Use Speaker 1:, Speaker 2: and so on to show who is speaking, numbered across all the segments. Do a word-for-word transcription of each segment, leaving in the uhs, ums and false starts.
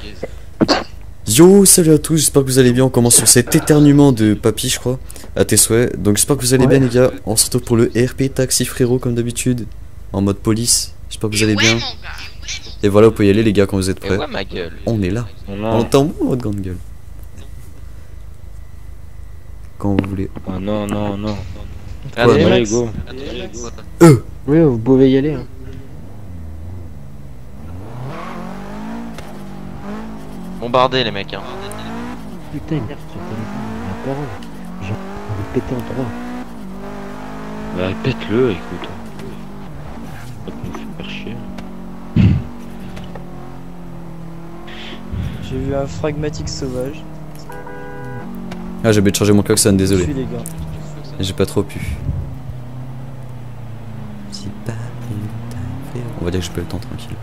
Speaker 1: Yo, salut à tous, j'espère que vous allez bien. On commence sur cet éternuement de papy, je crois, à tes souhaits. Donc j'espère que vous allez
Speaker 2: Ouais.
Speaker 1: bien les gars. On se retrouve pour le R P Taxi Frérot comme d'habitude, en mode police. J'espère que vous allez bien. Et voilà, vous pouvez y aller les gars quand vous êtes prêts.
Speaker 3: Ouais, ma gueule.
Speaker 1: On est là.
Speaker 3: Oh
Speaker 1: On
Speaker 3: non.
Speaker 1: entend bon votre grande gueule. Quand vous voulez.
Speaker 3: Oh non, non, non.
Speaker 1: Allez,
Speaker 3: Allez,
Speaker 2: Max.
Speaker 3: go.
Speaker 1: Euh
Speaker 2: Oui, vous pouvez y aller. Hein.
Speaker 3: Bombardez les mecs, hein.
Speaker 2: Putain, merde, ce téléphone, il a parole. J'ai envie de péter en trois.
Speaker 3: Bah, pète-le, écoute. Faut pas nous faire chier.
Speaker 4: J'ai vu un pragmatique sauvage.
Speaker 1: Ah, j'ai oublié de changer mon klaxon,
Speaker 4: Je
Speaker 1: désolé.
Speaker 4: suis les gars.
Speaker 1: J'ai pas trop pu. On va dire que j'ai pas eu le temps tranquille.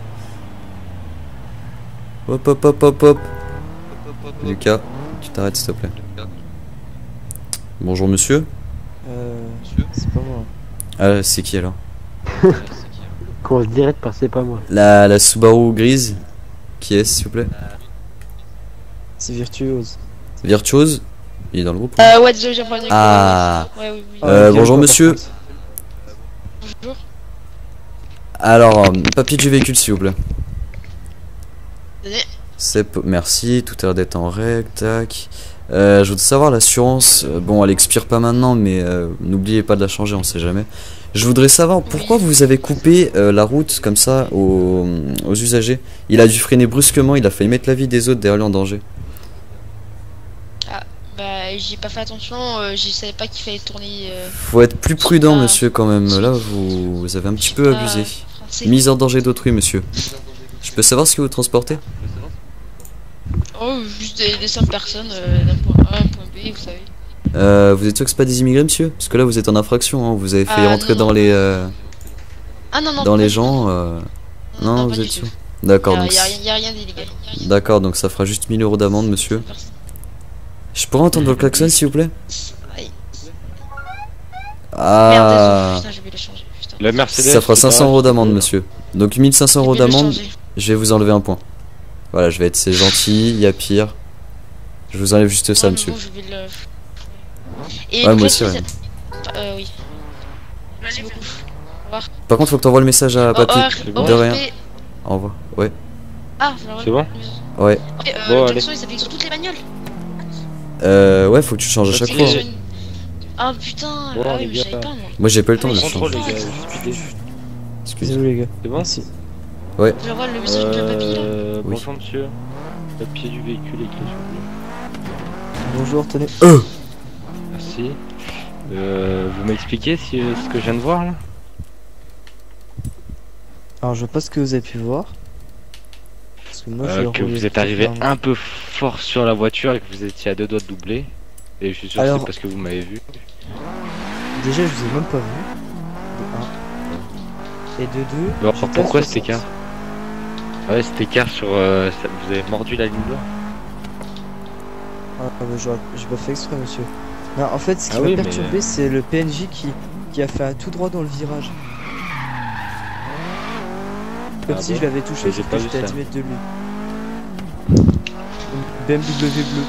Speaker 1: Hop hop hop hop hop. Lucas, tu t'arrêtes s'il te plaît. Bonjour monsieur.
Speaker 4: Euh, c'est pas moi.
Speaker 1: Ah c'est qui alors?
Speaker 2: Qu'on se dirait de passer pas moi.
Speaker 1: La, la Subaru grise. Qui est s'il vous plaît?
Speaker 4: C'est virtuose.
Speaker 1: Virtuose. Il est dans le groupe.
Speaker 5: Euh, ouais, désolé, j'ai pas entendu.
Speaker 1: Ah.
Speaker 5: Ouais, oui, oui.
Speaker 1: Euh,
Speaker 4: Ah,
Speaker 1: bonjour
Speaker 4: bien,
Speaker 1: monsieur.
Speaker 4: par
Speaker 5: Bonjour.
Speaker 1: Alors, euh, papier du véhicule s'il vous plaît.
Speaker 5: Tenez.
Speaker 1: C'est po- merci, tout a l'air d'être en règle, tac. Euh, je voudrais savoir l'assurance, euh, bon elle expire pas maintenant mais euh, n'oubliez pas de la changer, on sait jamais. Je voudrais savoir pourquoi vous avez coupé euh, la route comme ça aux, aux usagers. Il a dû freiner brusquement, il a failli mettre la vie des autres derrière lui en danger.
Speaker 5: Bah, j'ai pas fait attention, euh, je savais pas qu'il fallait tourner. Euh,
Speaker 1: Faut être plus prudent
Speaker 5: pas-
Speaker 1: monsieur quand même, là vous, vous avez un petit peu
Speaker 5: pas
Speaker 1: abusé.
Speaker 5: français.
Speaker 1: Mise en danger d'autrui monsieur. Je peux savoir ce que vous transportez?
Speaker 5: Oh, juste des, des simples personnes euh, d'un point A à un point B, vous savez.
Speaker 1: euh, Vous êtes sûr que c'est pas des immigrés monsieur? Parce que là vous êtes en infraction, hein. Vous avez failli
Speaker 5: Ah,
Speaker 1: rentrer
Speaker 5: non,
Speaker 1: dans
Speaker 5: non.
Speaker 1: les... euh,
Speaker 5: Ah non, non.
Speaker 1: dans
Speaker 5: pas
Speaker 1: les
Speaker 5: du
Speaker 1: gens...
Speaker 5: tout.
Speaker 1: euh, Non,
Speaker 5: pas
Speaker 1: vous
Speaker 5: du
Speaker 1: êtes
Speaker 5: tout.
Speaker 1: sûr? D'accord,
Speaker 5: Y a,
Speaker 1: donc...
Speaker 5: y a rien- y a rien d'illégal.
Speaker 1: D'accord, donc ça fera juste mille euros d'amende, monsieur. Je pourrais entendre le klaxon, s'il vous plaît?
Speaker 5: Aïe. Merde,
Speaker 1: Ah,
Speaker 5: désolé, putain, j'ai oublié de le changer. Putain.
Speaker 3: La Mercedes.
Speaker 1: ça fera
Speaker 3: c'est
Speaker 1: cinq cents
Speaker 3: pareil.
Speaker 1: euros d'amende, monsieur. Donc mille cinq cents
Speaker 5: J'ai
Speaker 1: euros
Speaker 5: oublié de le
Speaker 1: d'amende,
Speaker 5: changer.
Speaker 1: je vais vous enlever un point. Voilà, je vais être c'est gentil, il y a pire. Je vous enlève juste ça,
Speaker 5: Ouais, mais
Speaker 1: monsieur.
Speaker 5: bon, je vais le... Et
Speaker 1: Ouais,
Speaker 5: donc
Speaker 1: moi
Speaker 5: là,
Speaker 1: aussi,
Speaker 5: tu
Speaker 1: ouais.
Speaker 5: sais- Euh, oui. Merci beaucoup. Au revoir.
Speaker 1: Par contre, faut que t'envoies le message à
Speaker 5: Oh,
Speaker 1: Papy.
Speaker 5: oh,
Speaker 1: De
Speaker 5: oh,
Speaker 1: rien.
Speaker 5: P-
Speaker 1: Au revoir. Ouais,
Speaker 5: Ah, je l'envoie.
Speaker 3: C'est bon?
Speaker 1: ouais.
Speaker 5: Ok, euh,
Speaker 3: Bon,
Speaker 5: le
Speaker 3: allez.
Speaker 5: klaxon, il s'applique sur toutes les bagnoles.
Speaker 1: Euh, ouais, faut que tu le changes à chaque
Speaker 3: Ok.
Speaker 1: fois.
Speaker 5: Je-
Speaker 1: hein.
Speaker 5: Ah putain,
Speaker 3: Bon,
Speaker 5: ah
Speaker 3: les
Speaker 5: oui, mais je
Speaker 3: gars.
Speaker 5: savais pas moi.
Speaker 1: Moi, j'ai pas eu le temps de le
Speaker 5: Ah,
Speaker 1: changer.
Speaker 3: Contrôle, les gars. j'ai speedé.
Speaker 1: Excusez.
Speaker 4: Désolé les gars.
Speaker 3: C'est bon?
Speaker 4: Merci.
Speaker 5: J'envoie le message de papy là.
Speaker 3: Euh,
Speaker 1: Oui.
Speaker 3: bonjour monsieur. Papier du véhicule et clé s'il vous plaît.
Speaker 4: Bonjour, tenez.
Speaker 3: Merci. Euh, vous m'expliquez si, euh, ce que je viens de voir là?
Speaker 4: Alors je vois pas ce que vous avez pu voir. Parce que moi
Speaker 3: Euh,
Speaker 4: j'ai
Speaker 3: que
Speaker 4: roulé
Speaker 3: vous êtes
Speaker 4: très
Speaker 3: arrivé
Speaker 4: clairement.
Speaker 3: un peu fort sur la voiture et que vous étiez à deux doigts de doubler. Et je suis sûr que
Speaker 4: Alors-
Speaker 3: c'est parce que vous m'avez vu.
Speaker 4: Déjà je vous ai même pas vu. De un. Et de deux.
Speaker 3: Alors
Speaker 4: j'étais à
Speaker 3: pourquoi cet
Speaker 4: soixante.
Speaker 3: écart? Ah ouais, cet écart sur... euh, ça- vous avez mordu la ligne blanche.
Speaker 4: Ah bah j'aurais- j'ai pas fait exprès monsieur. Non en fait ce qui
Speaker 3: Ah
Speaker 4: m'a
Speaker 3: oui, mais-
Speaker 4: perturbé c'est le P N J qui, qui a fait un tout droit dans le virage. Comme
Speaker 3: Ah
Speaker 4: si
Speaker 3: bon?
Speaker 4: je l'avais touché,
Speaker 3: J'ai
Speaker 4: sauf
Speaker 3: pas
Speaker 4: que
Speaker 3: vu
Speaker 4: j'étais à
Speaker 3: ça.
Speaker 4: dix mètres de lui. Une B M W bleu.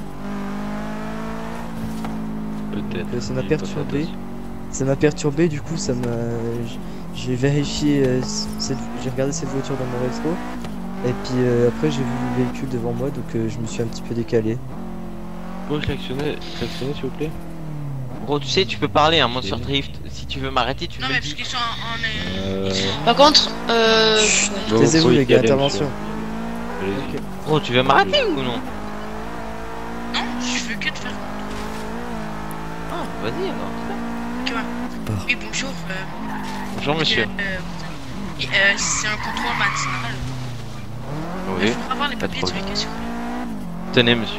Speaker 3: Peut-être.
Speaker 4: Euh, ça m'a
Speaker 3: J'ai pas fait
Speaker 4: perturbé.
Speaker 3: attention.
Speaker 4: Ça m'a perturbé, du coup, ça m'a. j- J'ai vérifié, euh, cette... j'ai regardé cette voiture dans mon rétro, et puis euh, après j'ai vu le véhicule devant moi, donc euh, je me suis un petit peu décalé.
Speaker 3: Vous pouvez klaxonner, klaxonner s'il vous plaît?
Speaker 6: Gros, tu sais, tu peux parler, un Monster
Speaker 3: Ok.
Speaker 6: Drift. Si tu veux m'arrêter, tu
Speaker 5: Non
Speaker 6: me
Speaker 5: mais
Speaker 6: le
Speaker 5: parce
Speaker 6: dis.
Speaker 5: qu'ils sont en...
Speaker 3: Euh...
Speaker 5: Par contre, euh...
Speaker 4: Chut,
Speaker 5: ouais.
Speaker 3: Bon,
Speaker 4: taisez-vous
Speaker 3: vous pouvez
Speaker 4: les
Speaker 3: y
Speaker 4: gars,
Speaker 3: aller,
Speaker 4: intervention.
Speaker 3: Allez-y.
Speaker 6: Gros, tu veux m'arrêter ou non?
Speaker 5: Non, je veux que te faire...
Speaker 6: Ah, vas-y alors.
Speaker 5: Oui, bonjour. Euh,
Speaker 6: Bonjour monsieur.
Speaker 5: euh, euh, c'est un contrôle matinal.
Speaker 6: Oui.
Speaker 5: Je voudrais avoir les
Speaker 6: pas de
Speaker 5: papiers de
Speaker 6: problème.
Speaker 5: véhicule.
Speaker 6: Tenez monsieur.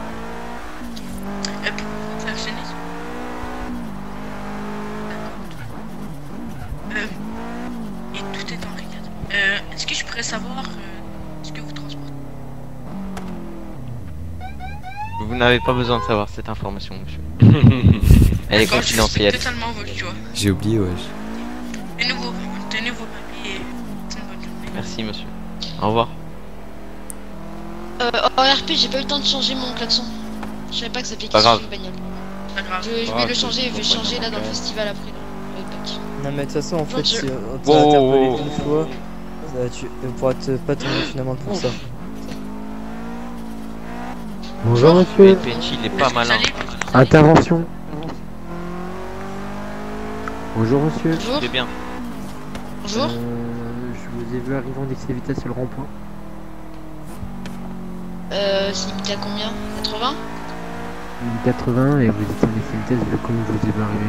Speaker 5: Euh, pour vous klaxonner. Euh, et tout est en règle. Euh, est-ce que je pourrais savoir euh, ce que vous transportez?
Speaker 6: Vous n'avez pas besoin de savoir cette information monsieur. Elle est
Speaker 5: D'accord, je
Speaker 6: confidentielle.
Speaker 5: respecte totalement votre choix.
Speaker 1: J'ai oublié, ouais.
Speaker 5: Tenez vos, tenez vos papiers et c'est une bonne journée.
Speaker 6: Merci monsieur. Au revoir.
Speaker 7: Euh, en R P, j'ai pas eu le temps de changer mon klaxon. Je savais pas que ça s'appliquait
Speaker 6: Pas
Speaker 7: sur
Speaker 6: grave.
Speaker 7: une bagnole.
Speaker 5: Pas grave.
Speaker 7: Je, je vais
Speaker 3: Ah,
Speaker 7: le
Speaker 3: c'est-
Speaker 7: changer, je vais
Speaker 3: c'est pas
Speaker 7: changer là dans le
Speaker 3: grave.
Speaker 7: festival après. Là, le bac.
Speaker 4: Non mais de toute façon en fait
Speaker 7: Dieu.
Speaker 4: si on t'a
Speaker 6: Wow,
Speaker 4: interpellé
Speaker 6: wow, wow.
Speaker 4: une fois, ça, tu on pourra te, pas te mettre une amende pour ça.
Speaker 2: Bonjour
Speaker 6: Le
Speaker 2: monsieur.
Speaker 6: P N J, il est
Speaker 5: Où
Speaker 6: pas
Speaker 5: est-ce que vous
Speaker 6: malin.
Speaker 5: allez
Speaker 2: Intervention. Bonjour monsieur.
Speaker 7: Bonjour.
Speaker 6: Il est bien.
Speaker 7: Bonjour.
Speaker 2: Euh, je vous ai vu arriver en excès vitesse sur le rond-point.
Speaker 7: Euh, c'est limité à combien? quatre-vingts?
Speaker 2: quatre-vingts et vous étiez en excès vitesse vu comment je vous ai vu arriver.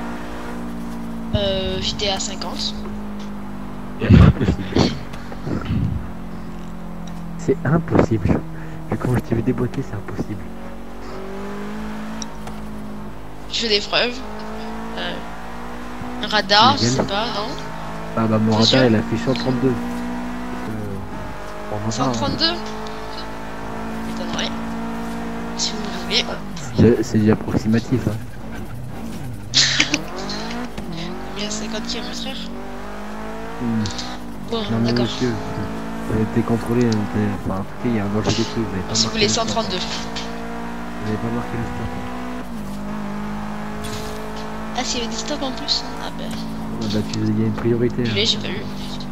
Speaker 7: Euh, j'étais à cinquante.
Speaker 2: Impossible. C'est impossible. Vu comment je t'ai vu déboîter, c'est impossible.
Speaker 7: Je fais des preuves. Euh, un radar, je
Speaker 2: Nickel.
Speaker 7: sais pas, non?
Speaker 2: Ah bah mon
Speaker 7: C'est sûr.
Speaker 2: radar il affiche cent trente-deux. Euh, bon, enfin,
Speaker 7: cent trente-deux? M'étonnerait. Si vous voulez.
Speaker 2: c'est- C'est déjà approximatif. Hein.
Speaker 7: Combien? cinquante kilomètres heure?
Speaker 2: Hmm.
Speaker 7: Bon,
Speaker 2: Non mais
Speaker 7: d'accord.
Speaker 2: monsieur, vous avez été contrôlé, hein, vous avez- enfin, en tout cas il y a un danger des trucs, vous avez pas
Speaker 7: Si vous
Speaker 2: marqué
Speaker 7: voulez
Speaker 2: le stop.
Speaker 7: cent trente-deux.
Speaker 2: Vous avez pas marqué le stop.
Speaker 7: Ah, s'il y avait des stops en plus? Ah bah,
Speaker 2: Ah bah tu- il y a une priorité.
Speaker 7: je
Speaker 2: hein.
Speaker 7: l'ai, j'ai pas eu.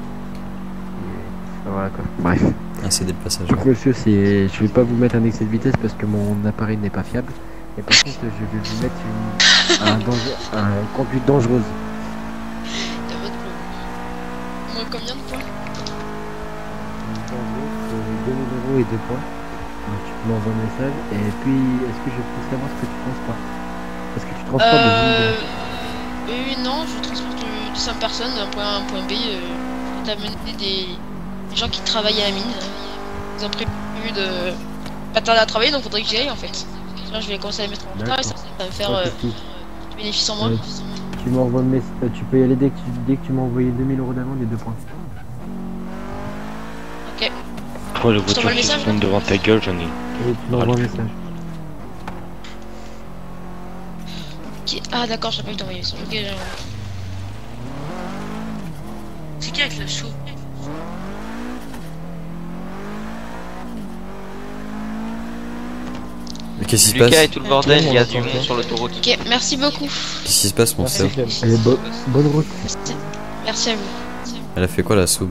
Speaker 2: Et- Voilà quoi. Bref.
Speaker 1: Ah, c'est des passages.
Speaker 2: Donc monsieur, c'est, je vais pas vous mettre un excès de vitesse parce que mon appareil n'est pas fiable. Et par contre, je vais vous mettre une, un, danger, un conduite dangereuse.
Speaker 7: T'as votre boulot. Moi, combien de points?
Speaker 2: deux mille euros et deux points. Donc tu m'envoies un message. Et puis, est-ce que je peux savoir ce que tu transportes? Parce que tu transportes
Speaker 7: Euh...
Speaker 2: des
Speaker 7: euh, non, je transporte du- de cinq personnes d'un point A à un point B. Euh, pour t'amener des... des gens qui travaillent à la mine. Ils ont prévu de pas tarder à travailler, donc faudrait que j'y aille en fait. Là, je vais commencer à les mettre en retard et ça, ça va me faire
Speaker 2: Pas
Speaker 7: euh,
Speaker 2: de soucis.
Speaker 7: du bénéfice en moins.
Speaker 2: Euh, Tu m'envoies le message. Tu peux y aller dès que tu, dès que tu m'as envoyé deux mille euros d'amende et deux points.
Speaker 7: Ok.
Speaker 3: Trois les
Speaker 7: Je t'envoie
Speaker 3: voitures
Speaker 7: le
Speaker 3: qui
Speaker 7: message,
Speaker 3: sont
Speaker 7: là
Speaker 3: devant ta gueule, j'en ai.
Speaker 2: Et tu m'envoies un message.
Speaker 7: Ok. Ah, d'accord, j'ai pas eu d'envoyer ça. Ok, j'ai-
Speaker 5: C'est qui avec le saut?
Speaker 1: Mais qu'est-ce qui se
Speaker 6: Lucas
Speaker 1: passe?
Speaker 6: et tout le bordel, il y a du
Speaker 4: Tout le monde
Speaker 6: monde sur l'autoroute.
Speaker 7: ok, merci beaucoup.
Speaker 1: Qu'est-ce qui se passe, mon
Speaker 4: Merci
Speaker 1: sœur?
Speaker 4: Clem.
Speaker 2: Allez, bo- bonne route.
Speaker 7: Merci. Merci à vous.
Speaker 1: Elle a fait quoi, la soude?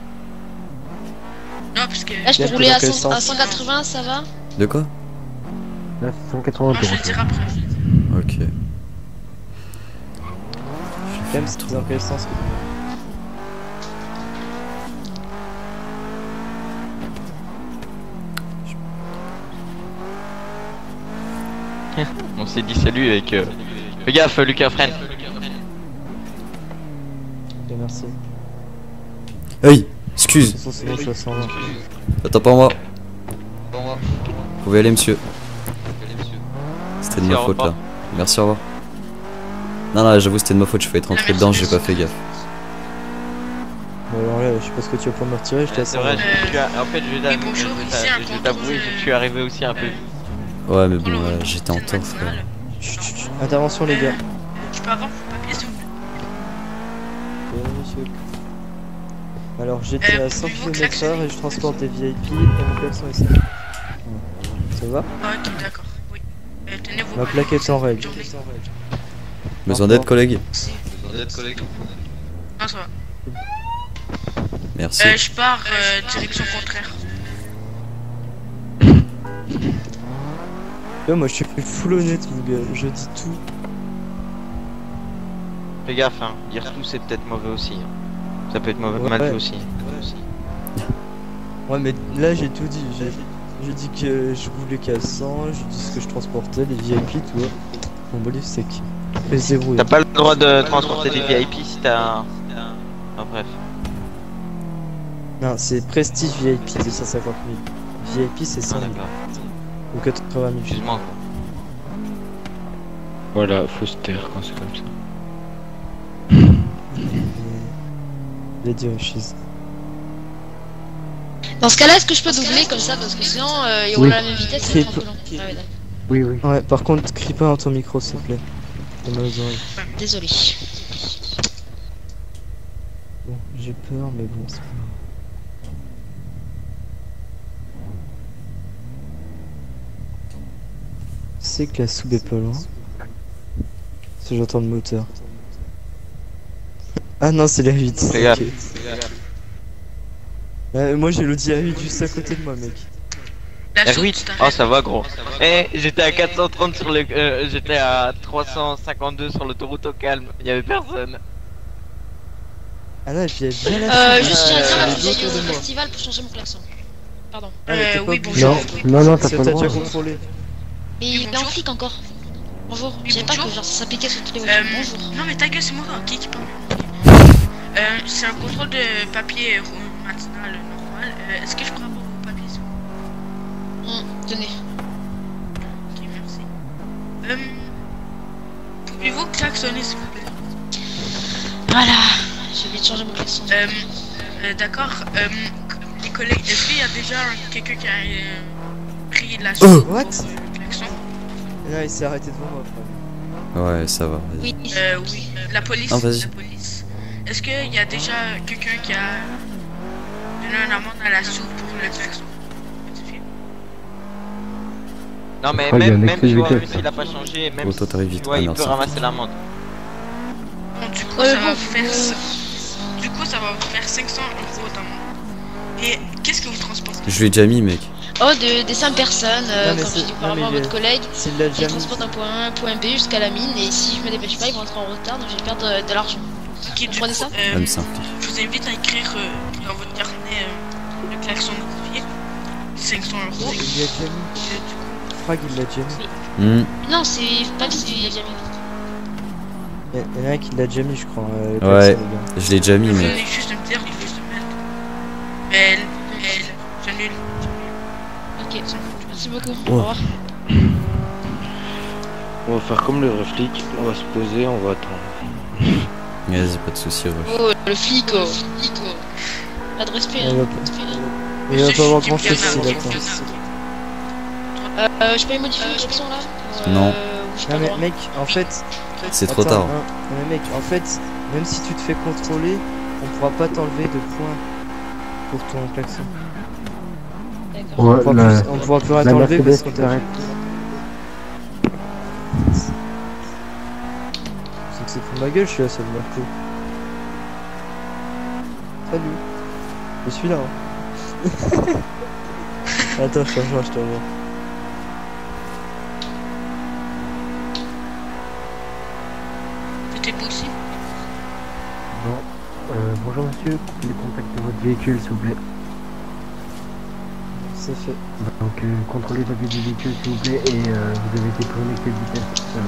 Speaker 5: Non, parce que.
Speaker 7: Là, je peux
Speaker 4: Bien,
Speaker 7: rouler
Speaker 4: dans
Speaker 7: à,
Speaker 4: quel
Speaker 7: cent, à
Speaker 4: sens?
Speaker 7: cent quatre-vingts, ça va?
Speaker 1: De quoi?
Speaker 2: Là, cent quatre-vingts
Speaker 5: Moi, je vais
Speaker 2: euros.
Speaker 5: te dire après.
Speaker 1: Ok.
Speaker 4: Clem, c'est dans quel sens?
Speaker 6: On s'est dit salut avec. Euh... Fais gaffe, Lucas, freine.
Speaker 4: Ok, merci.
Speaker 1: Hey!
Speaker 4: De
Speaker 1: Excuse!
Speaker 4: toute façon, sinon je suis à cent vingt.
Speaker 1: Attends pas moi. Vous pouvez aller, monsieur. C'était de
Speaker 6: Merci,
Speaker 1: ma
Speaker 6: au
Speaker 1: faute, là.
Speaker 6: revoir.
Speaker 1: Merci, au revoir. Non, non, j'avoue, c'était de ma faute, je failli être rentré
Speaker 5: Ah,
Speaker 1: dedans,
Speaker 5: merci,
Speaker 1: j'ai pas fait gaffe.
Speaker 4: Bon, alors là, je sais pas ce que tu vas pour me retirer, j'étais à
Speaker 6: C'est
Speaker 4: cent
Speaker 6: vrai,
Speaker 4: vingt.
Speaker 6: je suis à- en fait, je vais
Speaker 5: Oui,
Speaker 6: t'a-
Speaker 5: bonjour,
Speaker 6: je vais
Speaker 5: ici
Speaker 6: t'a-
Speaker 5: un
Speaker 6: je vais
Speaker 5: contrôle,
Speaker 6: t'avouer,
Speaker 5: euh,
Speaker 6: je suis arrivé aussi un peu.
Speaker 1: Ouais, mais bon,
Speaker 5: Oh, le-
Speaker 1: euh, j'étais en
Speaker 5: c'est
Speaker 1: tort,
Speaker 5: national.
Speaker 1: frère.
Speaker 4: Chut, chut, chut. Intervention, les gars.
Speaker 5: Je peux avoir vos papiers, s'il vous plaît?
Speaker 4: Ok, monsieur. Alors, j'étais
Speaker 5: Euh,
Speaker 4: à cent
Speaker 5: pouvez-vous
Speaker 4: kilomètres heure
Speaker 5: klaxonner
Speaker 4: et je transporte des V I P et mon klaxon est cinq. Ça va?
Speaker 5: Ah, ok, d'accord. Oui. Euh, tenez vos
Speaker 4: Ma
Speaker 5: papiers.
Speaker 4: plaque est en règle.
Speaker 5: Journée.
Speaker 1: Besoin d'aide, collègue?
Speaker 5: Merci. Non, ça va.
Speaker 1: Merci.
Speaker 5: Euh, je pars euh, direction contraire.
Speaker 4: Là, moi, je suis full honnête, mon gars. Je dis tout.
Speaker 6: Fais gaffe, hein. Dire tout, c'est peut-être mauvais aussi. hein. Ça peut être mauvais,
Speaker 4: Ouais.
Speaker 6: mal vu aussi.
Speaker 4: Ouais, mais là, j'ai tout dit. J'ai j'ai dit que je roulais qu'à cent, j'ai dit ce que je transportais, les V I P, tu vois. Mon bolide, c'est qui fait zéro.
Speaker 6: T'as pas le droit de transporter des V I P si t'as. Ah, bref.
Speaker 4: Non, c'est Prestige V I P, deux cent cinquante mille. V I P, c'est
Speaker 6: Ah,
Speaker 4: cent mille.
Speaker 6: d'accord.
Speaker 4: Ou quatre-vingt mille.
Speaker 6: Excuse-moi. quoi.
Speaker 3: Voilà, faut se taire quand c'est comme ça.
Speaker 4: Il a dit une chose.
Speaker 7: Dans ce cas-là, est-ce que je peux doubler comme ça? Parce que sinon, euh, il
Speaker 2: Oui.
Speaker 7: roule à la même vitesse, c'est
Speaker 4: Qui est
Speaker 7: trop long. Ah ouais, d'accord.
Speaker 2: Oui, oui.
Speaker 4: Ouais, par contre, crie pas dans ton micro, s'il te plaît. T'as mal aux oreilles.
Speaker 7: Désolé.
Speaker 4: Bon, j'ai peur, mais bon, c'est pas grave. C'est que la soupe est pas loin. Si j'entends le moteur. Ah non, c'est la huit.
Speaker 6: Fais gaffe.
Speaker 4: Ok. Euh, moi j'ai l'Audi A huit juste à côté de moi, mec.
Speaker 5: La
Speaker 6: R
Speaker 5: soupe,
Speaker 6: huit.
Speaker 5: t'arrêtes.
Speaker 6: Oh, ça va, gros. Eh, j'étais à quatre cent trente sur le. euh, j'étais à trois cent cinquante-deux sur l'autoroute au calme. Il y avait personne.
Speaker 4: Ah non, et puis il y a bien la
Speaker 7: Euh,
Speaker 4: soupe.
Speaker 7: juste, j'ai un
Speaker 4: euh,
Speaker 7: train
Speaker 4: les
Speaker 7: à
Speaker 4: autres
Speaker 7: au
Speaker 4: de moi.
Speaker 7: festival pour changer mon klaxon. Pardon.
Speaker 4: Ah, mais t'es
Speaker 5: Euh,
Speaker 4: pas
Speaker 5: oui,
Speaker 4: obligé.
Speaker 5: bonjour.
Speaker 2: Non, non, non, t'as
Speaker 4: Si
Speaker 2: pas
Speaker 4: t'as
Speaker 2: le droit.
Speaker 4: déjà contrôlé.
Speaker 7: Et il est en
Speaker 5: bonjour.
Speaker 7: flic encore. Bonjour.
Speaker 5: Oui,
Speaker 7: Je savais pas
Speaker 5: bonjour.
Speaker 7: que genre ça s'appliquait sur toutes les
Speaker 5: Euh,
Speaker 7: voitures. Bonjour.
Speaker 5: non mais ta gueule, c'est moi ok, qui parle. Euh, c'est un contrôle de papier euh, matinal euh, normal. Euh, Est-ce que je pourrais avoir vos papiers s'il vous plaît?
Speaker 7: Hum, tenez.
Speaker 5: Ok, merci. Euh, Pouvez-vous klaxonner s'il vous plaît?
Speaker 7: Voilà. J'ai vite changé mon klaxon.
Speaker 5: Euh, euh, D'accord. Euh, les collègues, est-ce qu'il y a déjà quelqu'un qui a euh, pris la soupe
Speaker 4: What?
Speaker 5: pour euh, le klaxon?
Speaker 4: Non, il s'est arrêté devant moi. frère.
Speaker 1: Ouais, ça va. vas-y.
Speaker 7: Oui.
Speaker 5: Euh, oui. La police.
Speaker 1: Ah, vas-y.
Speaker 5: La police. Est-ce qu'il y a déjà quelqu'un qui a donné une amende à la soupe pour le klaxon?
Speaker 6: Non, mais
Speaker 2: crois qu'il y a
Speaker 6: même,
Speaker 2: un
Speaker 6: même
Speaker 2: excès de
Speaker 6: tu vois,
Speaker 2: vitesse.
Speaker 6: même s'il a pas changé, même
Speaker 1: Oh, toi, t'arrives
Speaker 6: si,
Speaker 1: vite.
Speaker 6: tu vois,
Speaker 1: Ah,
Speaker 6: il
Speaker 1: merci.
Speaker 6: peut ramasser l'amende.
Speaker 5: Bon, du coup,
Speaker 7: Ouais,
Speaker 5: ça va
Speaker 7: bon,
Speaker 5: vous faire.
Speaker 7: euh,
Speaker 5: Du coup, ça va vous faire cinq cents euros d'amende. Et qu'est-ce que vous transportez?
Speaker 1: Je l'ai déjà mis, mec.
Speaker 7: Oh, de, des cinq personnes, euh,
Speaker 4: Non, mais
Speaker 7: comme
Speaker 4: c'est-
Speaker 7: je dis
Speaker 4: non,
Speaker 7: auparavant à
Speaker 4: mais
Speaker 7: votre
Speaker 4: le-
Speaker 7: collègue,
Speaker 4: C'est de la
Speaker 7: ils
Speaker 4: jamais.
Speaker 7: transportent d'un point A à un point B jusqu'à la mine, et si je me dépêche pas, ils vont être en retard, donc je vais perdre euh, de l'argent.
Speaker 5: Ok, du
Speaker 7: comprenez
Speaker 5: coup,
Speaker 7: ça
Speaker 5: euh,
Speaker 1: Ah, mais c'est un flic.
Speaker 5: je vous invite à écrire euh, dans votre carnet euh, le klaxon notifié. cinq cents euros.
Speaker 4: Il l'a déjà mis.
Speaker 5: Et du coup,
Speaker 4: Frag, il l'a déjà mis.
Speaker 1: Hmm.
Speaker 7: Non, c'est pas que c'est déjà mis.
Speaker 4: Il y en a un qui l'a déjà mis, je crois. euh, le
Speaker 1: Ouais.
Speaker 4: klaxon, les gars.
Speaker 1: Je l'ai déjà mis,
Speaker 5: vous
Speaker 1: mec.
Speaker 5: venez juste de me dire, il faut se mettre. Elle, elle, j'annule.
Speaker 7: Ok, merci beaucoup.
Speaker 1: Oh.
Speaker 7: Au revoir.
Speaker 3: On va faire comme le vrai flic, on va se poser, on va attendre.
Speaker 1: Vas-y, pas de soucis, Rush.
Speaker 7: Oh, le flic, oh. Flic, oh. Pas de respect,
Speaker 4: On
Speaker 7: hein.
Speaker 4: va pas-
Speaker 7: Respect.
Speaker 4: Il va
Speaker 5: Monsieur,
Speaker 4: pas avoir
Speaker 5: je suis
Speaker 4: grand
Speaker 5: Kim
Speaker 4: chose
Speaker 5: Canard,
Speaker 4: s'il
Speaker 5: Kim
Speaker 4: attend.
Speaker 5: Canard.
Speaker 7: Euh, je peux y modifier le klaxon là Euh,
Speaker 1: Non.
Speaker 7: ou j'ai pas
Speaker 4: Non
Speaker 7: le
Speaker 4: mais
Speaker 7: droit
Speaker 4: mec, en fait,
Speaker 1: C'est trop
Speaker 4: attends,
Speaker 1: tard.
Speaker 4: hein. Non mais mec, en fait, même si tu te fais contrôler, on pourra pas t'enlever de points pour ton klaxon.
Speaker 7: D'accord.
Speaker 4: On
Speaker 2: Ouais,
Speaker 4: pourra
Speaker 2: la,
Speaker 4: plus, on pourra plus rien
Speaker 2: la
Speaker 4: t'enlever parce
Speaker 2: Mercedes
Speaker 4: qu'on
Speaker 2: qui
Speaker 4: t'a
Speaker 2: s'arrête.
Speaker 4: C'est que c'est pour ma gueule, je suis la seule Marco. Salut. Je suis là. Hein. Attends, je te rejoins, je te rejoins.
Speaker 5: C'était beau aussi.
Speaker 2: Bon, euh, bonjour monsieur, pouvez contacter votre véhicule s'il vous plaît.
Speaker 4: C'est fait.
Speaker 2: Donc euh, contrôlez la du véhicule s'il vous plaît et euh, vous avez été connecté de vitesse. Ça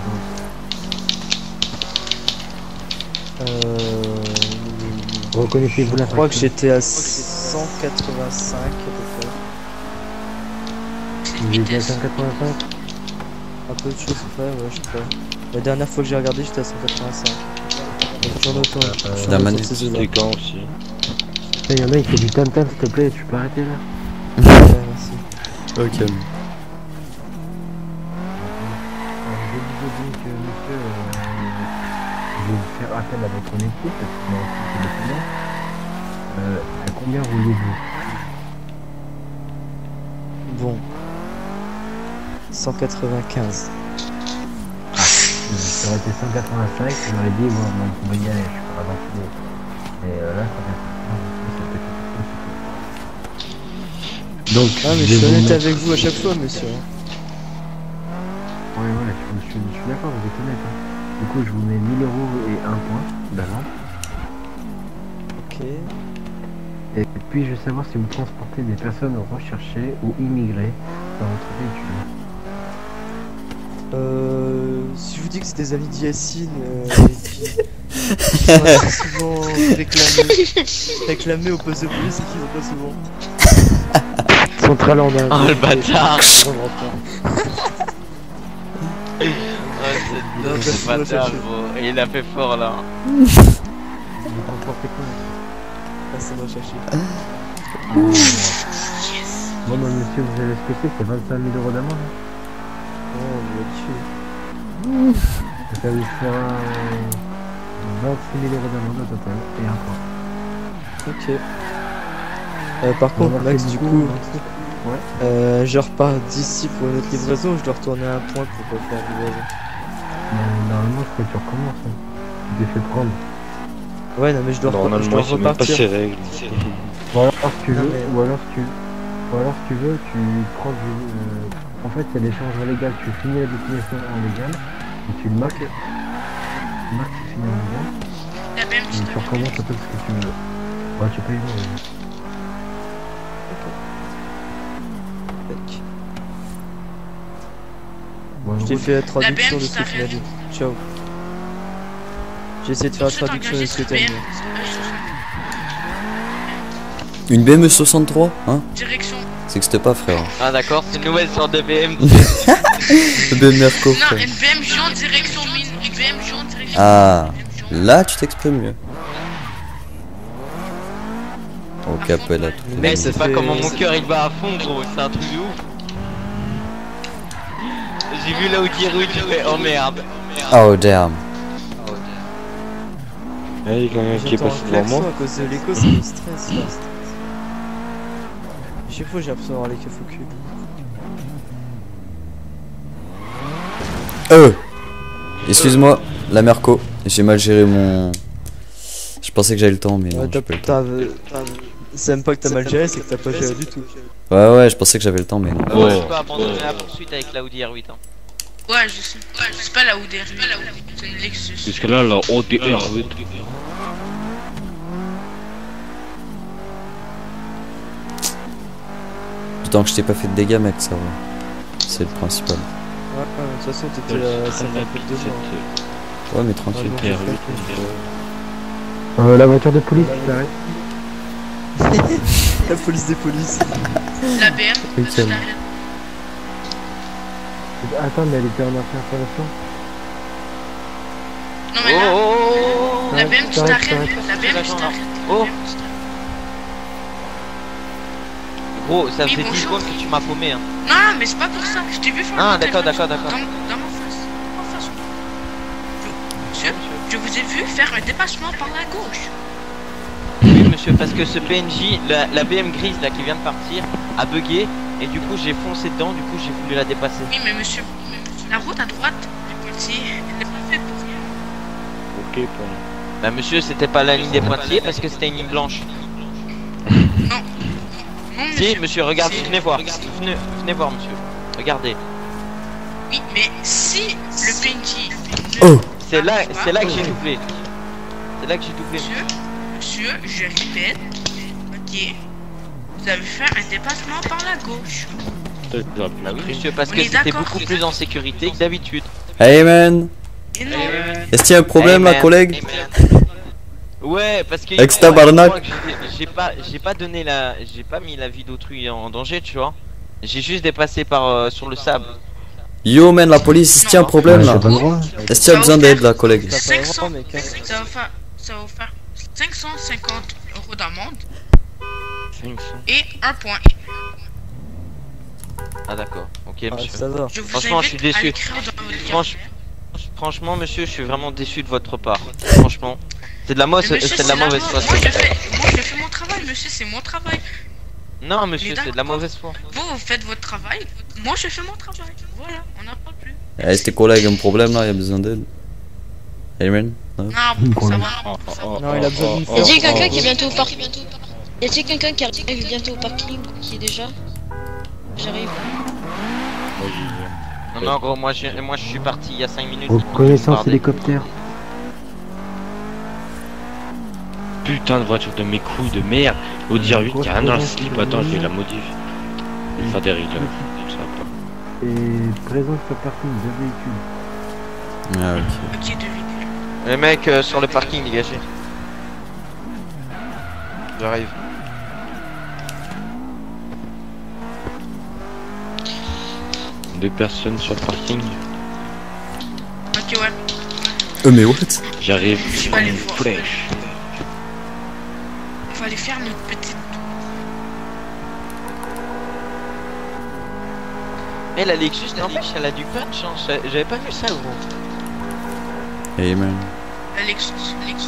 Speaker 2: va donc.
Speaker 4: Euh...
Speaker 2: Reconnaissez-vous
Speaker 4: Je crois que
Speaker 2: l'infraction?
Speaker 4: j'étais à cent quatre-vingt-cinq à peu près.
Speaker 5: C'est
Speaker 2: Vous
Speaker 5: une
Speaker 2: étiez à
Speaker 5: vitesse.
Speaker 2: cent quatre-vingt-cinq?
Speaker 4: Un peu de choses près, ouais, je sais pas. La dernière fois que j'ai regardé, j'étais à cent quatre-vingt-cinq. Donc j'en ai autant.
Speaker 2: Euh,
Speaker 4: j'en ai
Speaker 1: la
Speaker 4: autant
Speaker 1: manette,
Speaker 4: de ces eaux-là.
Speaker 3: C'était quand aussi?
Speaker 2: Il y en a, il fait du tam-tam s'il te plaît, tu peux arrêter là?
Speaker 4: Ouais, merci.
Speaker 1: Ok.
Speaker 2: Euh, je disais donc, euh, monsieur, euh, je vais vous faire appel à votre métier parce que dans le document, euh, à combien roulez-vous?
Speaker 4: Bon. cent quatre-vingt-quinze.
Speaker 2: Euh, Ça aurait été cent quatre-vingt-cinq, je m'aurais dit, bon, bon, on va y aller, je suis pas aventuré. Mais euh, là, cent quatre-vingt-cinq, ça peut être un peu donc,
Speaker 4: Ah, mais je
Speaker 2: vais
Speaker 4: suis
Speaker 2: vous
Speaker 4: honnête
Speaker 2: mettre-
Speaker 4: avec vous à chaque fois, monsieur.
Speaker 2: Ouais, ouais, je, je, je suis d'accord, vous êtes honnête. Hein. Du coup, je vous mets mille euros et un point d'avance.
Speaker 4: Ok.
Speaker 2: Et puis, je veux savoir si vous transportez des personnes recherchées ou immigrées dans votre véhicule.
Speaker 4: Euh. Si je vous dis que c'est des amis d'Yacine, euh, et qui, qui sont assez souvent réclamés, réclamés au poste de police et qui sont pas souvent.
Speaker 2: Centrale en Inde.
Speaker 6: Oh le bâtard!
Speaker 4: Bon, j'entends.
Speaker 6: Oh,
Speaker 4: Non,
Speaker 6: c'est
Speaker 4: personne
Speaker 6: le
Speaker 4: va
Speaker 6: bâtard,
Speaker 4: chercher.
Speaker 6: gros. Et il a fait fort là.
Speaker 2: Vous transportez quoi?
Speaker 4: Ah, ça va chercher.
Speaker 2: Bon, bah, monsieur, vous avez ce que c'est, c'est vingt-cinq mille euros d'amende. hein.
Speaker 4: Oh, on va tuer.
Speaker 2: Ça vous fera vingt-six mille euros d'amende au total. Et encore.
Speaker 4: Ok. Euh, par contre,
Speaker 2: Remarquez
Speaker 4: Max, du
Speaker 2: beaucoup,
Speaker 4: coup,
Speaker 2: vingt-six. Ouais.
Speaker 4: Euh, je repars d'ici pour une autre livraison, je dois retourner à un point pour refaire la livraison.
Speaker 2: Mais normalement, je crois que tu recommences. Hein. Tu t'es fait prendre.
Speaker 4: Ouais, non, mais je dois, repa- je
Speaker 3: Normalement,
Speaker 4: dois
Speaker 3: il sait même pas
Speaker 4: repartir.
Speaker 3: ses règles.
Speaker 2: Ou alors, si tu
Speaker 4: Non,
Speaker 2: veux,
Speaker 4: mais-
Speaker 2: ou alors, si tu ou alors, si tu veux, tu prends du. Euh... En fait, il y a des changements légaux. Tu finis la destination en légal et tu le marques. Tu marques, tu finis en légal.
Speaker 5: La B M
Speaker 2: Et tu recommences un peu ce que tu veux. Ouais, tu peux y aller. ouais.
Speaker 4: Tac.
Speaker 2: Bon, en
Speaker 4: Je t'ai
Speaker 2: gros,
Speaker 4: fait la traduction
Speaker 5: B M
Speaker 4: de ce que tu m'as
Speaker 5: qui
Speaker 4: dit. Ciao. J'ai essayé de faire la traduction de ce que t'as dit.
Speaker 1: Une B M soixante-trois, hein?
Speaker 5: Direction.
Speaker 1: Ça n'existe pas, frère.
Speaker 6: Ah d'accord, c'est une nouvelle sorte de B M.
Speaker 1: Le B M Merco,
Speaker 5: Non,
Speaker 1: frère.
Speaker 5: une B M jaune direction mine. Une B M jaune direction
Speaker 1: Ah,
Speaker 5: B M jaune.
Speaker 1: là, tu t'exprimes mieux. Au capella tout.
Speaker 4: Mais
Speaker 6: Mec,
Speaker 4: ça
Speaker 6: c'est pas
Speaker 4: fait-
Speaker 6: comment mon
Speaker 4: ça-
Speaker 6: cœur il va à fond, gros, c'est un truc de ouf. J'ai vu là où dire oui, j'ai fait oh merde.
Speaker 1: Oh damn.
Speaker 3: Eh, il y a quelqu'un qui est
Speaker 4: J'entends
Speaker 3: passé
Speaker 4: un
Speaker 3: devant
Speaker 4: klaxon
Speaker 3: moi.
Speaker 4: à cause de l'écho, ça me stresse là. Chaque fois j'ai l'impression d'avoir les keufs au cul.
Speaker 1: Euh Excuse-moi, la Merco. J'ai mal géré mon... Je pensais que j'avais le temps, mais non,
Speaker 4: Ouais,
Speaker 1: j'ai
Speaker 4: t'as,
Speaker 1: pas eu le temps.
Speaker 4: t'as, t'as- c'est même pas que t'as mal géré, c'est que t'as pas géré du tout.
Speaker 1: Ouais, ouais, je pensais que j'avais le temps, mais non.
Speaker 6: Oh, je peux abandonner la poursuite avec la Audi R huit. Hein.
Speaker 5: Ouais, je sais. Ouais, c'est pas la O D R, c'est une Lexus.
Speaker 3: Jusque là, la O D R huit.
Speaker 1: Tant que je t'ai pas fait de dégâts, mec, ça va. C'est le principal.
Speaker 4: Ouais, ouais, de toute façon t'étais là, ça m'a fait deux ans.
Speaker 1: Ouais, mais tranquille.
Speaker 4: Ouais,
Speaker 3: R huit.
Speaker 2: Euh, la voiture de police, tu t'arrêtes.
Speaker 4: La police des polices.
Speaker 5: La B M,
Speaker 1: Oui,
Speaker 5: je
Speaker 1: tiens.
Speaker 5: t'arrête.
Speaker 2: Attends, mais elle était en information.
Speaker 5: Non mais
Speaker 6: Oh,
Speaker 5: là,
Speaker 6: oh, oh, oh,
Speaker 5: la B M, tu
Speaker 2: t'arrêtes,
Speaker 5: t'arrêtes.
Speaker 2: t'arrêtes.
Speaker 5: La B M, tu t'arrêtes.
Speaker 6: Oh. Gros, ça
Speaker 5: Oui,
Speaker 6: faisait dix
Speaker 5: bonjour.
Speaker 6: secondes que tu m'as paumé. Hein.
Speaker 5: Non, mais c'est pas pour ça. Je t'ai vu faire
Speaker 6: Ah,
Speaker 5: une
Speaker 6: d'accord,
Speaker 5: intervention
Speaker 6: d'accord, d'accord.
Speaker 5: Dans, dans ma face. En face. Je, monsieur, je vous ai vu faire un dépassement par la gauche.
Speaker 6: Oui, monsieur, parce que ce P N J, la, la B M grise là qui vient de partir, a bugué et du coup j'ai foncé dedans, du coup j'ai voulu la dépasser.
Speaker 5: Oui, mais monsieur, la route à droite du pointillé, elle n'est pas faite pour rien.
Speaker 3: Ok, pour moi.
Speaker 6: Bah, monsieur, c'était pas la ligne des pointillés parce que c'était une ligne blanche.
Speaker 5: Non,
Speaker 6: Si,
Speaker 5: monsieur.
Speaker 6: monsieur, regardez,
Speaker 5: C'est-
Speaker 6: venez voir. Venez, venez voir, monsieur. Regardez.
Speaker 5: Oui, mais si le P N J.
Speaker 1: Oh.
Speaker 6: C'est là,
Speaker 5: marche pas,
Speaker 6: c'est là que j'ai doublé. C'est là que j'ai doublé.
Speaker 5: Monsieur, monsieur, je répète, ok, vous avez fait un dépassement par la gauche.
Speaker 3: Peut-être que j'aurais pu
Speaker 6: Bah oui,
Speaker 3: m'écrire.
Speaker 6: monsieur, parce
Speaker 5: On
Speaker 6: que
Speaker 5: est
Speaker 6: c'était
Speaker 5: d'accord.
Speaker 6: beaucoup plus en sécurité que d'habitude.
Speaker 1: Hey man,
Speaker 5: Et non,
Speaker 1: est-ce qu'il y a un problème,
Speaker 6: Eh,
Speaker 1: là,
Speaker 6: merde,
Speaker 1: collègue?
Speaker 6: eh, merde. Ouais, parce que
Speaker 1: Avec ce
Speaker 6: ouais,
Speaker 1: tabarnak.
Speaker 6: je crois que j'ai- j'ai pas, j'ai pas donné la, j'ai pas mis la vie d'autrui en danger, tu vois. J'ai juste dépassé par euh, sur le sable.
Speaker 1: Yo man, la police, est-ce qu'il y a un problème, là?
Speaker 2: J'ai pas le droit.
Speaker 1: Est-ce qu'il y a besoin d'aide, là, collègue?
Speaker 4: T'as pas le
Speaker 5: cinq
Speaker 4: droit,
Speaker 5: cents,
Speaker 4: mec, hein.
Speaker 5: ça va faire, ça va faire cinq cent cinquante euros d'amende
Speaker 3: cinq cents.
Speaker 5: et un point.
Speaker 6: Ah d'accord. Ok,
Speaker 4: Ah,
Speaker 6: monsieur.
Speaker 4: ça va.
Speaker 5: Je vous
Speaker 6: Franchement, je suis
Speaker 5: invite à
Speaker 6: déçu.
Speaker 5: l'écrire dans votre
Speaker 6: Franch-
Speaker 5: carnet.
Speaker 6: Franchement, monsieur, je suis vraiment déçu de votre part. Franchement, c'est de la mauvaise,
Speaker 5: Mais monsieur,
Speaker 6: c'est de la mauvaise
Speaker 5: foi.
Speaker 6: foi.
Speaker 5: Moi, je fais, moi, je fais mon travail, monsieur, c'est mon travail.
Speaker 6: Non, monsieur,
Speaker 5: Mais
Speaker 6: c'est de la
Speaker 5: d'accord.
Speaker 6: mauvaise foi.
Speaker 5: Vous, vous faites votre travail, moi, je fais mon travail. Voilà, on n'a pas plus.
Speaker 1: Est-ce que tes collègues ont un problème, là? Il y a besoin d'aide? Hey man?
Speaker 5: Non, pour
Speaker 2: Problème.
Speaker 5: savoir. pour savoir.
Speaker 4: Non, il a besoin d'une
Speaker 7: Y a-t-il
Speaker 4: ferme.
Speaker 7: quelqu'un qui est bientôt au parking? Y a-t-il quelqu'un qui arrive bientôt au parking qui est déjà? J'arrive.
Speaker 3: Moi, j'y vais.
Speaker 6: Non, non, gros, moi, je, moi, je suis parti il y a cinq minutes. ils m'ont
Speaker 2: Reconnaissance
Speaker 6: bombardé.
Speaker 2: hélicoptère.
Speaker 3: Putain de voiture de mes couilles de merde. Audi R huit, y'a rien dans le slip. Attends, je vais la modifier. Je vais faire des réglages. Comme ça, pas.
Speaker 2: Et présence sur parking de véhicules.
Speaker 1: Ah, ok.
Speaker 5: Ok, de véhicule.
Speaker 6: Les mecs euh, sur le parking, dégagez. J'arrive.
Speaker 3: Deux personnes sur le parking.
Speaker 5: Ok, ouais.
Speaker 1: Euh, mais what?
Speaker 3: J'arrive
Speaker 5: Je vais
Speaker 3: comme
Speaker 5: aller
Speaker 3: une
Speaker 5: voir.
Speaker 3: flèche.
Speaker 5: On va aller faire notre petite.
Speaker 6: Eh, la Lexus, n'empêche, elle a du punch, hein. J'a- J'avais pas vu ça, gros.
Speaker 1: Hey man.
Speaker 5: La Lexus, Lexus.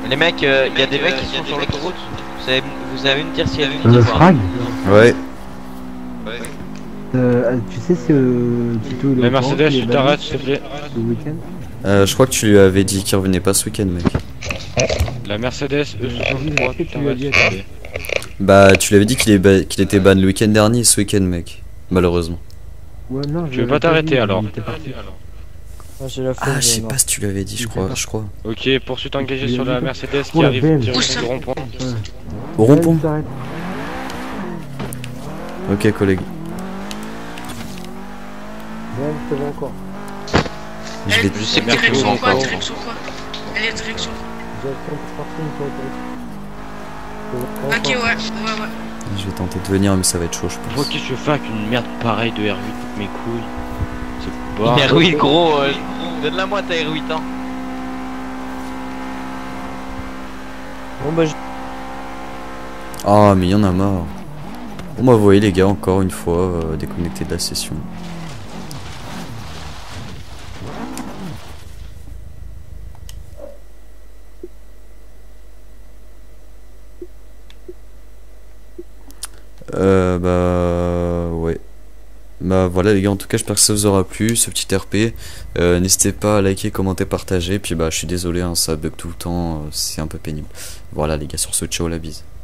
Speaker 6: Les mecs, il euh, y a des mecs qui sont sur l'autoroute. Vous avez, vous avez me dire s'il y a une
Speaker 2: Euh,
Speaker 6: qui voit.
Speaker 2: Frag
Speaker 1: Ouais.
Speaker 2: euh, Tu sais si euh, Tito il est
Speaker 3: La
Speaker 2: au courant
Speaker 3: Mercedes,
Speaker 2: qu'il est
Speaker 3: tu
Speaker 2: banni
Speaker 3: t'arrêtes, s'il te plaît.
Speaker 2: le week-end?
Speaker 1: Euh, je crois que tu lui avais dit qu'il revenait pas ce week-end, mec.
Speaker 3: La Mercedes E soixante-trois, tu
Speaker 2: tu lui as
Speaker 3: t'arrêtes,
Speaker 2: dit,
Speaker 3: s'il te plaît.
Speaker 1: Bah, tu lui avais dit qu'il est ba- qu'il était ban le week-end dernier, ce week-end, mec. Malheureusement.
Speaker 2: Ouais, non,
Speaker 3: Tu
Speaker 2: je
Speaker 3: veux pas
Speaker 2: l'avais
Speaker 3: t'arrêter
Speaker 2: dit,
Speaker 3: alors?
Speaker 2: il était parti.
Speaker 4: Ah, j'ai la faute.
Speaker 1: Ah, je sais
Speaker 4: non.
Speaker 1: pas si tu lui avais dit, je crois, je crois.
Speaker 3: Ok, poursuite engagée sur la Mercedes qui
Speaker 2: Oh, la
Speaker 3: arrive
Speaker 2: B M.
Speaker 3: direction du rond-point.
Speaker 1: Au rond-point.
Speaker 2: T'arrêtes.
Speaker 1: Ok, collègue.
Speaker 2: Ouais, je te vois encore.
Speaker 1: Je vais...
Speaker 5: Elle,
Speaker 6: Je sais bien que
Speaker 5: direction
Speaker 6: vous
Speaker 5: quoi,
Speaker 6: encore.
Speaker 5: direction quoi? Elle est direction.
Speaker 2: Direction parking sur l'autoroute.
Speaker 5: Ok, ouais, ouais, ouais.
Speaker 1: je vais tenter de venir, mais ça va être chaud, je
Speaker 3: Pourquoi
Speaker 1: pense.
Speaker 3: qu'est-ce que je fais avec une merde pareille de R huit pour mes couilles? C'est pas...
Speaker 6: R huit gros, euh, donne-la moi ta R huit ans.
Speaker 4: Bon bah je...
Speaker 1: Ah, mais il y en a marre. Bon, bah, vous voyez, les gars, encore une fois, euh, déconnecté de la session. Euh, bah, ouais. Bah voilà les gars, en tout cas j'espère que ça vous aura plu ce petit R P. euh, N'hésitez pas à liker, commenter, partager. Puis bah je suis désolé, hein, ça bug tout le temps, euh, c'est un peu pénible. Voilà les gars, sur ce, ciao, la bise.